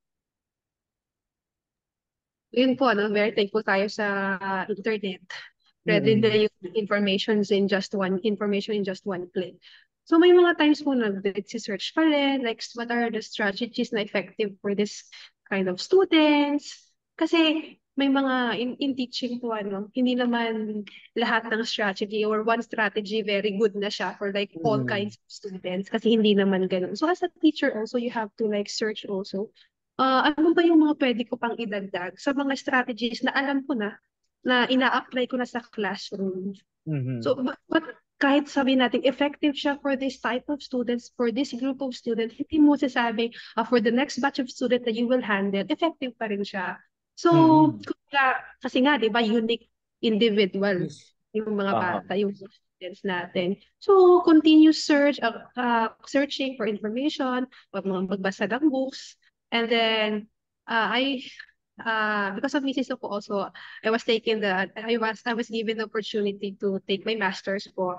Yun po, ano, very thankful tayo sa internet. Ready na
Mm-mm.
yung informations in just one, information in just one click. So may mga times po nag-search pa rin, like what are the strategies na effective for this kind of students? Kasi may mga in, in teaching po, ano, hindi naman lahat ng strategy or one strategy very good na siya for like all
Mm-mm.
kinds of students kasi hindi naman ganun. So as a teacher also, you have to like search also. Uh, ano ba yung mga pwede ko pang idagdag sa mga strategies na alam ko na na ina-apply ko na sa classroom.
Mhm.
So, but, but kahit sabi natin effective siya for this type of students, for this group of students, hindi mo sasabi uh, for the next batch of students that you will handle, effective pa rin siya. So,
Mm-mm.
kaya, kasi nga, di ba, unique individual
Yes.
yung mga
Aha.
bata, yung students natin. So, continuous search, uh, uh, searching for information, pag mga magbasa ng books, and then, uh, I uh, because of Missus So po also, I was taking the, I was, I was given the opportunity to take my master's po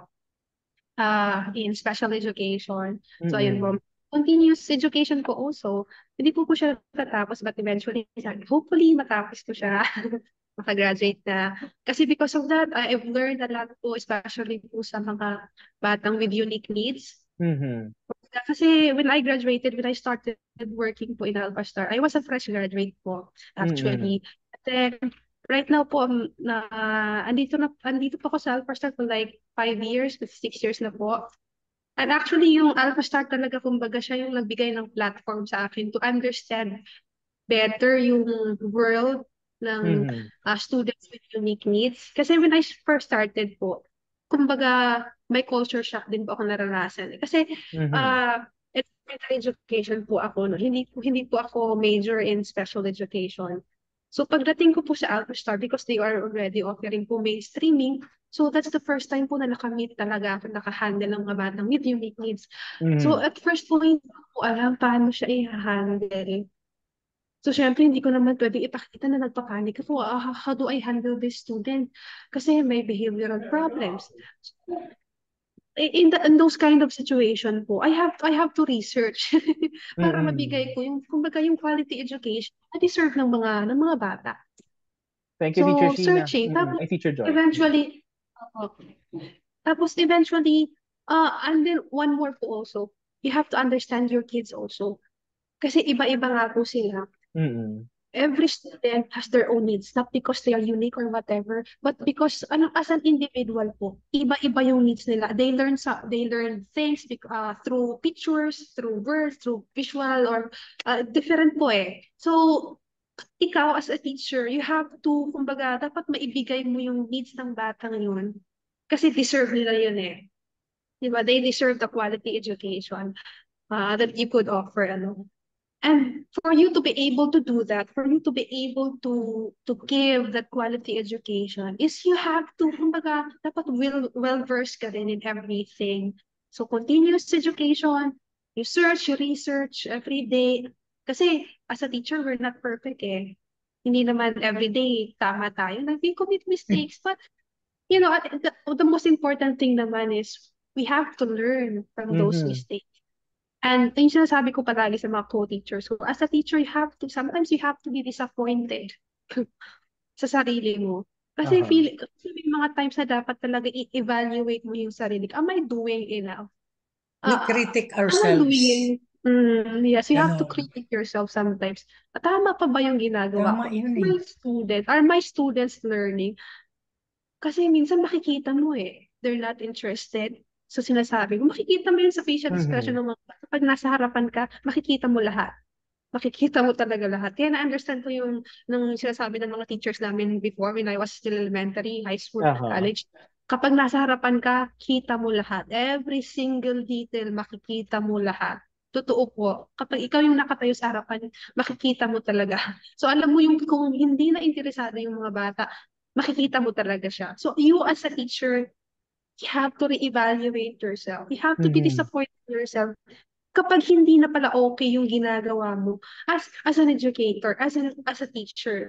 uh, in special education. So, ayun po.
Mm-mm.
Continuous education po also. Hindi po po siya tatapos, but eventually, hopefully, matapos ko siya. Makagraduate na. Kasi because of that, I- I've learned a lot po, especially po sa mga batang with unique needs.
Mhm.
Kasi when I graduated, when I started working po in Alpha Star, I was a fresh graduate po,
Mm-mm.
actually. And then, right now po, um, na, andito na, andito po ako sa Alpha Star for like five years, six years na po. And actually, yung Alpha Star talaga, kumbaga, siya yung nagbigay ng platform sa akin to understand better yung world ng
Mhm.
uh, students with unique needs. Kasi when I first started po, kumbaga, may culture shock din po ako naranasan. Kasi
Mhm.
uh, elementary education po ako. No? Hindi, po- hindi po ako major in special education. So pagdating ko po sa Alpha Star, because they are already offering po mainstreaming, so that's the first time po na nakamit talaga ako, nakahandle ng mga batang with unique needs. So
Mhm.
at first po, hindi ko po alam paano siya i-handle. So, syempre, hindi ko naman pwedeng ipakita na nagpapanik ako. Ah, how how do I handle this student? Kasi may behavioral problems. So, i- in, the, in those kind of situation po, I have I have to research para
Mm-mm.
mabigay ko yung, kumbaga, yung quality education na deserve ng mga, ng mga bata.
Thank you, Teacher
So,
Sheena.
searching.
Mm-mm.
Tapos,
Ay, Teacher Joy.
eventually, uh, tapos eventually, uh, and then one more po also, you have to understand your kids also. Kasi iba-iba nga po sila.
Mm-mm.
Every student has their own needs, not because they are unique or whatever, but because ano, as an individual po, iba-iba yung needs nila. They learn sa they learn things bec- uh, through pictures, through words, through visual, or uh, different po eh. So, ikaw as a teacher, you have to, kumbaga, dapat maibigay mo yung needs ng batang yun. Kasi deserve nila yun eh. Diba? They deserve the quality education uh, that you could offer. Ano. And for you to be able to do that, for you to be able to to give that quality education, is you have to, kumbaga, dapat well, well-versed ka rin in everything. So continuous education, you search, you research every day. Kasi as a teacher, we're not perfect eh. Hindi naman every day tama tayo. We commit mistakes, but you know, at- the, the most important thing naman is we have to learn from those
Mhm.
mistakes. And yung sinasabi ko palagi sa mga co-teachers, so as a teacher, you have to, sometimes you have to be disappointed sa sarili mo. Kasi
Aha.
feel, kasi may mga times na dapat talaga i-evaluate mo yung sarili. Am I doing enough?
We
Ah,
critic
am I doing,
ourselves.
mm, yes, you have to
Ganon.
critique yourself sometimes. Ah, Tama pa ba yung ginagawa
Tama
ko?
yun
My
eh.
student, are my students learning? Kasi minsan makikita mo eh, they're not interested. So sinasabi ko, makikita mo yun sa facial expression
Mhm.
ng mga bata. Pag nasa harapan ka, makikita mo lahat. Makikita mo talaga lahat. Kaya na-understand ko yung nung sinasabi ng mga teachers namin before when I was still elementary, high school,
Aha.
college. Kapag nasa harapan ka, kita mo lahat. Every single detail, makikita mo lahat. Totoo po. Kapag ikaw yung nakatayo sa harapan, makikita mo talaga. So alam mo yung kung hindi na interesado yung mga bata, makikita mo talaga siya. So you as a teacher, you have to reevaluate yourself. You have to be
Mhm.
disappointed in yourself kapag hindi na pala okay yung ginagawa mo as as an educator, as an as a teacher.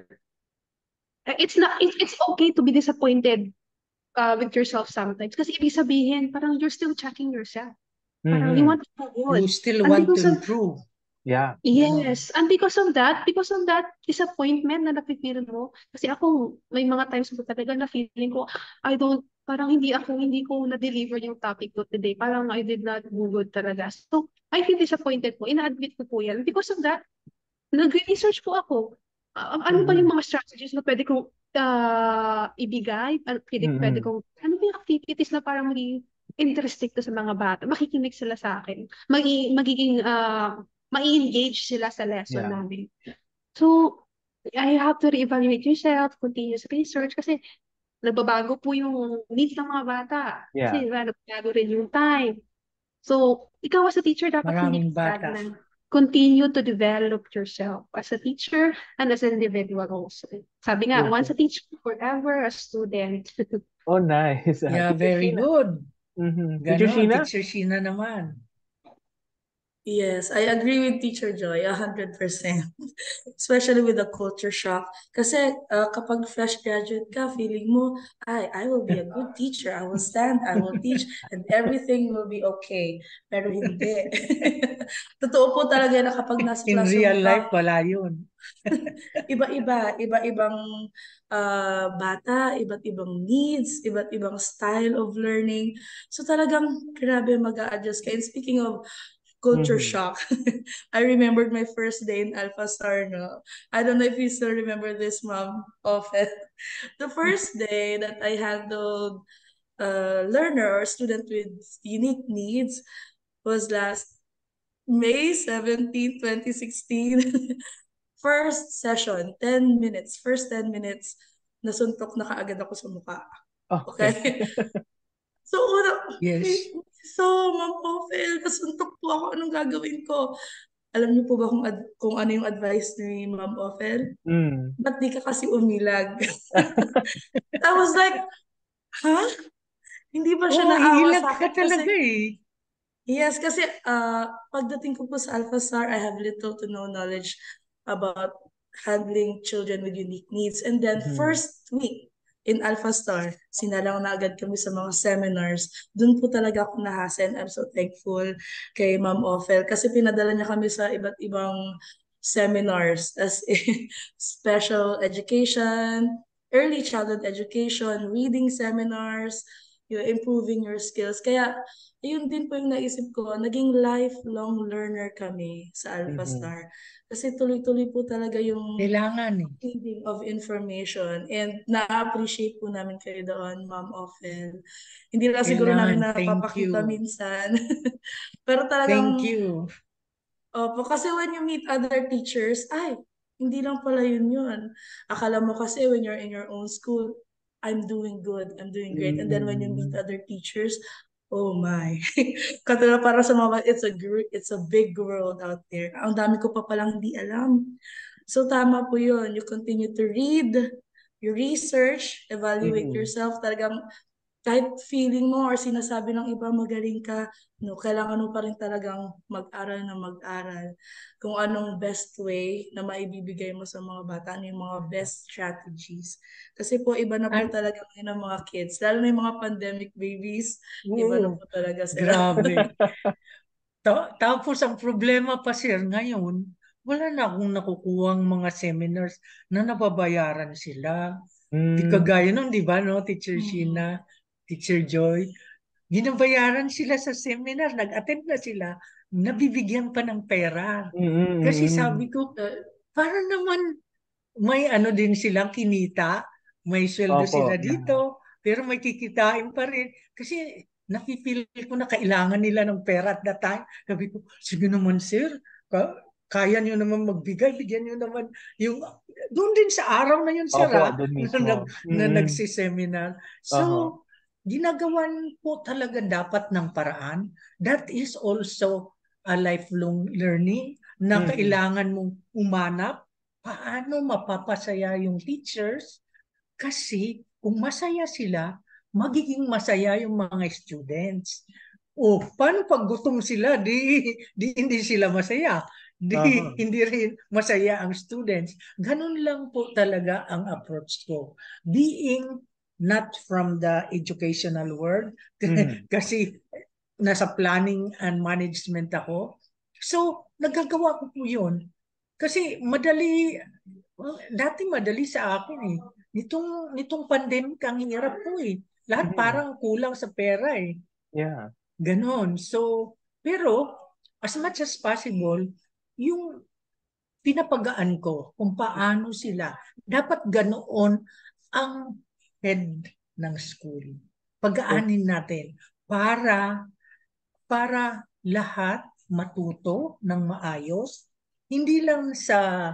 Uh, It's not it, it's okay to be disappointed uh, with yourself sometimes kasi ibig sabihin parang you're still checking yourself. Parang you
Mhm.
want to do good.
You still
And
want to
because of
improve.
Yeah.
Ganon.
yes, and because of that, because of that disappointment na nafe-feel mo, kasi ako, may mga times ko talaga na feeling ko, I don't, parang hindi ako, hindi ko na-deliver yung topic ko today. Parang I did not do good talaga. So, I feel disappointed po. Ina-admit ko po yan. Because of that, nag-research po ako. Ah, ano ba yung
Mhm.
mga strategies na pwede kong ah, ibigay? Ano, pwede, pwede
Mhm.
kong, ano ba yung activities na parang magiging interesting to sa mga bata? Makikinig sila sa akin. Magi, magiging, ah, mai-engage sila sa lesson
Yeah.
namin. So, I have to reevaluate yourself, continuous research, kasi nagbabago po yung needs ng mga bata.
Yeah.
Kasi diba, nagbabago rin yung time. So, ikaw as a teacher, dapat hindi
Maraming
ka
bata.
stagnan. Continue to develop yourself as a teacher and as an individual also. Sabi nga, once a
Okay.
teacher, forever a student.
Oh, nice. Ah,
Yeah,
Teacher
very
Sheena.
good.
Mhm. Teacher
Ganon.
Sheena?
Teacher Sheena naman.
Yes, I agree with Teacher Joy, one hundred percent. Especially with the culture shock. Kasi uh, kapag fresh graduate ka, feeling mo, I, I will be a good teacher. I will stand, I will teach, and everything will be okay. Pero hindi. Totoo po talaga na kapag nasa
In
classroom
real life,
ka,
wala yun.
iba-iba, iba-ibang uh, bata, iba't ibang needs, iba't ibang style of learning. So talagang grabe mag-a-adjust ka. And speaking of culture
Mhm.
shock. I remembered my first day in Alpha Star, no? I don't know if you still remember this, mom, often. The first day that I handled a learner or student with unique needs was last May seventeenth, twenty sixteen. First session, ten minutes. First ten minutes, nasuntok na kaagad ako sa mukha.
Okay.
Okay? So, una,
Yes.
so, Ma'am Ophel, nasuntok po ako. Anong gagawin ko? Alam niyo po ba kung, ad- kung ano yung advice ni Ma'am Ophel?
Mm.
Ba't di ka kasi umilag? I was like, ha? Hindi ba siya
Oo,
naawa
iilag
sa
ka
akin? Kasi,
talaga eh.
yes, kasi uh, pagdating ko po sa Alpha Star, I have little to no knowledge about handling children with unique needs. And then
Mhm.
first week in Alpha Star, sinalang na agad kami sa mga seminars. Doon po talaga ako nahasa and I'm so thankful kay Ma'am Ophel kasi pinadala niya kami sa iba't ibang seminars as in special education, early childhood education, reading seminars, you're improving your skills. Kaya, ayun din po yung naisip ko, naging lifelong learner kami sa Alpha
Mhm.
Star. Kasi tuloy-tuloy po talaga yung
Kailangan eh.
feeding of information. And na-appreciate po namin kayo doon, Ma'am Ophel. Hindi lang siguro namin
Kailangan. Thank
napapakita
you.
minsan. Pero
Thank
talagang,
you.
opo, kasi when you meet other teachers, ay, hindi lang pala yun yun. Akala mo kasi when you're in your own school, I'm doing good, I'm doing great. And then when you meet
Mm.
other teachers, oh my. Katulad para sa mga, it's a gr- it's a big world out there. Ang dami ko pa palang hindi alam. So tama po yun. You continue to read, you research, evaluate
Mhm.
yourself. Talagang kahit feeling mo or sinasabi ng iba magaling ka, no, kailangan mo pa rin talagang mag-aral na mag-aral. Kung anong best way na maibibigay mo sa mga bata, ano yung mga best strategies. Kasi po iba na po
An-
talaga ngayon ang mga kids, lalo na yung mga pandemic babies, iba na
Oo.
po talaga sila.
Grabe. Ta- Tapos ang problema pa sir ngayon, wala na akong nakukuhang mga seminars na nababayaran sila. Di
Mm.
kagaya nun, di ba, no, Teacher
Mm.
Sheena, Teacher Joy, ginabayaran sila sa seminar, nag-attend na sila, nabibigyan pa ng pera.
Mm,
Kasi
mm.
sabi ko, para naman may ano din silang kinita, may sweldo
Opo,
sila
yeah.
dito, pero may kikitain pa rin. Kasi nakipil ko na kailangan nila ng pera at that time. Sabi ko, sige naman sir, ka- kaya nyo naman magbigay, bigyan nyo naman yung, doon din sa araw na yun sir
Opo,
ha,
doon
na,
mismo.
nag, na
Mm.
nagsiseminar. So,
Aha.
ginagawan po talaga dapat ng paraan. That is also a lifelong learning na
Mhm.
kailangan mong umanap paano mapapasaya yung teachers kasi kung masaya sila, magiging masaya yung mga students. O paano pag gutom sila, di, di hindi sila masaya. Di
Aha.
hindi rin masaya ang students. Ganun lang po talaga ang approach ko. Being not from the educational world,
Mhm.
kasi nasa planning and management ako. So, nagagawa ko po yun. Kasi madali, well, dati madali sa akin eh. Nitong, nitong pandemic, ang hirap po eh. Lahat
Mhm.
parang kulang sa pera eh.
Yeah.
Ganon. So, pero, as much as possible, yung pinapagaan ko kung paano sila. Dapat ganoon ang head ng school. Pagaanin natin para para lahat matuto ng maayos, hindi lang sa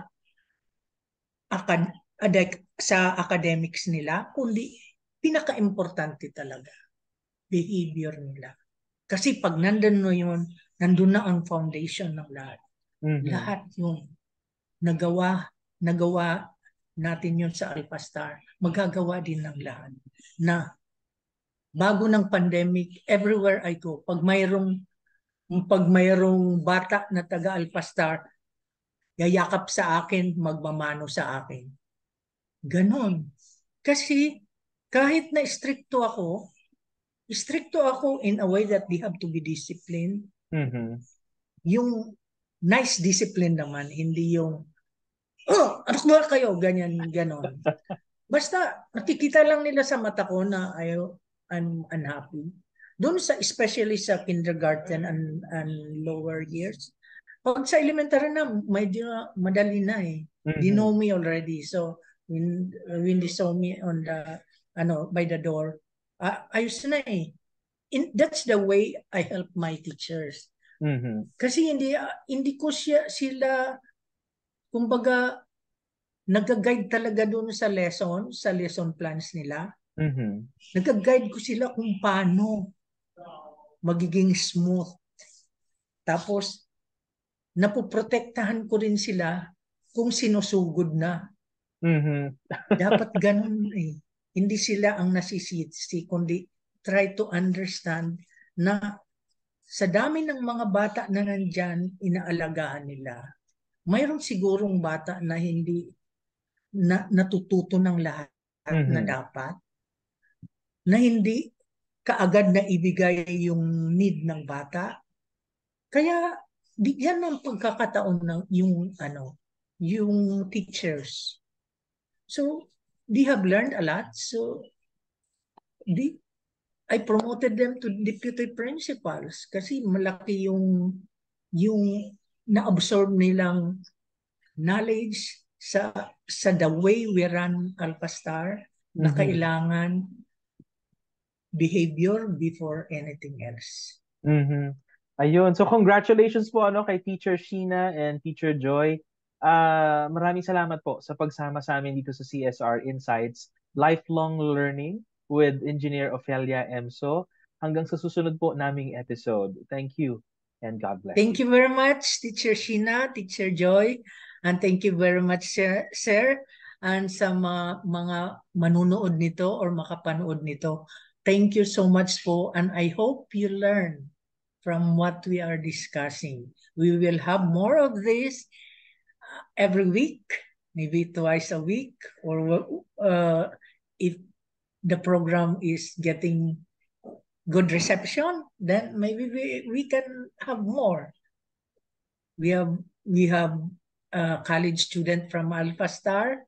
akad adek- sa academics nila, kundi pinaka-importante talaga, behavior nila. Kasi pag nandun na yun, nandun na ang foundation ng lahat.
Mhm.
Lahat yung nagawa, nagawa natin yun sa Alpha Star, magagawa din ng lahat. Na bago ng pandemic, everywhere I go, pag mayroong pag mayroong bata na taga Alpha Star, yayakap sa akin, magmamano sa akin. Ganon. Kasi kahit na stricto ako, stricto ako in a way that they have to be disciplined.
Mhm.
Yung nice discipline naman, hindi yung, oh, ano ba kayo? Ganyan, ganon. Basta nakikita lang nila sa mata ko na ayaw, I'm unhappy. Doon sa, especially sa kindergarten and, and lower years, pag sa elementary na, medyo madali na eh. They
Mhm.
know me already. So, when, when they saw me on the, ano, by the door, uh, ayos na eh. In, that's the way I help my teachers.
Mhm.
Kasi hindi, uh, hindi ko siya, sila, kumbaga, nag-guide talaga doon sa lesson, sa lesson plans nila.
Mhm.
Nag-guide ko sila kung paano magiging smooth. Tapos, napoprotektahan ko rin sila kung sinusugod na.
Mhm.
Dapat ganun eh. Hindi sila ang nasisisi, kundi try to understand na sa dami ng mga bata na nandyan, inaalagaan nila. Mayroon sigurong bata na hindi na, natututo ng lahat na
Mhm.
dapat, na hindi kaagad na ibigay yung need ng bata. Kaya bigyan ng pagkakataon ng yung ano, yung teachers. So they have learned a lot. So they I promoted them to deputy principals kasi malaki yung yung na-absorb nilang knowledge sa sa the way we run Alpha Star, mm-hmm. na kailangan behavior before anything else.
Mm-hmm. Ayun. So congratulations po ano kay Teacher Sheena and Teacher Joy. Uh, maraming salamat po sa pagsama sa amin dito sa C S R Insights Lifelong Learning with Engineer Ofelia Emso. Hanggang sa susunod po naming episode. Thank you and God bless.
Thank you very much, Teacher Sheena, Teacher Joy, and thank you very much, Sir, sir and sa mga, mga manunood nito or makapanood nito. Thank you so much po, and I hope you learn from what we are discussing. We will have more of this uh, every week, maybe twice a week, or uh, if the program is getting good reception, then maybe we, we can have more. We have we have a college student from Alpha Star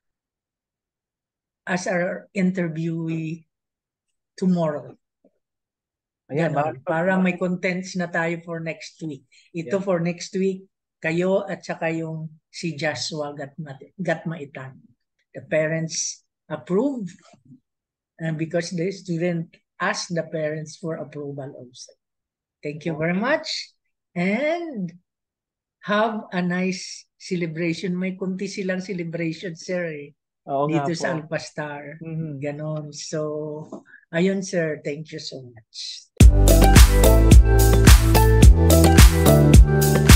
as our interviewee tomorrow. Ayan, Ganon, para may contents na tayo for next week. Ito yeah. For next week, kayo at saka yung si Joshua Gatmaitan. The parents approve, and because the student asked the parents for approval also. Thank you very much, and have a nice celebration. May kunti silang celebration, sir, eh. Oo, dito sa Alpha Star. Mm-hmm. Ganon. So, ayun, sir. Thank you so much.